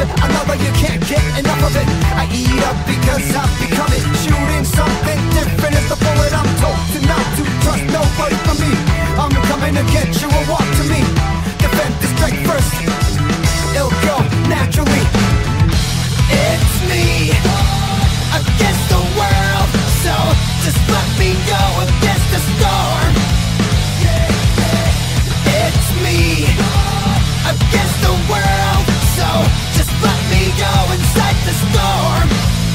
another, you can't get enough of it. I eat up because I've become it. Shooting something different is the bullet. I'm told to not to trust nobody but me. I'm coming to get you or walk to me. Defend the strike first, it'll go naturally. It's me against the world, so just let me go against the storm. It's me against the world, so just let me go inside the storm.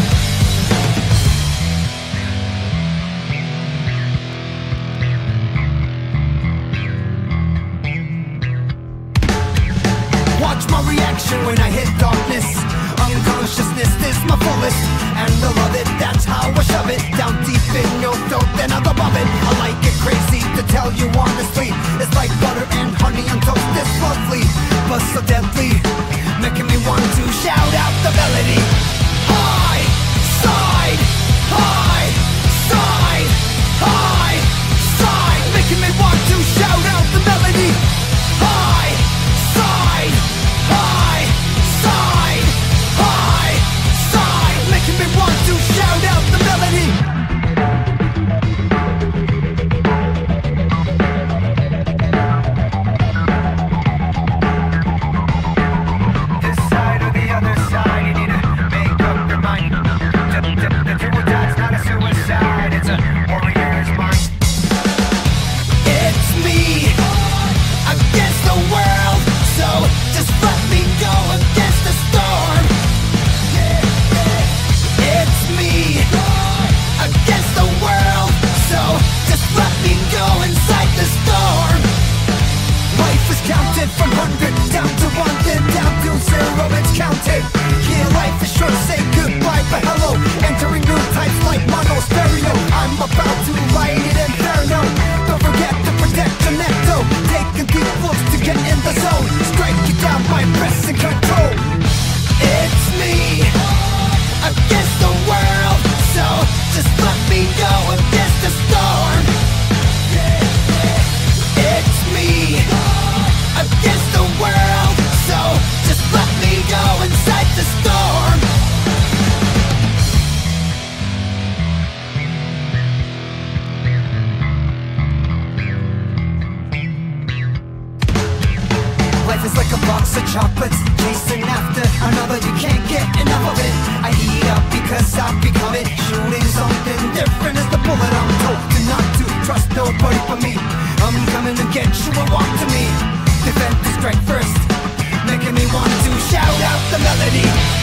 Watch my reaction when I hit darkness. Unconsciousness is my fullest, and I love it, that's how I shove it down deep in your throat, then I'm above it. I like it crazy to tell you honestly. It's like butter and honey on toast, it's lovely, but so deadly, making me want to shout out the melody. High side, high side, high side, making me want to shout out the melody. High side, high side, high side, making me want to shout out the melody. From 100 down to 1, then down to 0, it's counted. Yeah, life is short, say goodbye but hello. Entering new types like mono stereo. I'm about to light it inferno. Don't forget to protect your neck though. Taking deep looks to get in the zone. Strike you down by pressing control. It's me against the world, so just let me go against the storm. It's me against the world, so just let me go inside the storm. Life is like a box of chocolates, chasing after another, you can't get enough of it. I eat up because I've become it. Shooting something different is the bullet. I'm told to not to trust nobody but me. I'm coming to get you and walk to me. Defend the strike first, making me want to shout out the melody.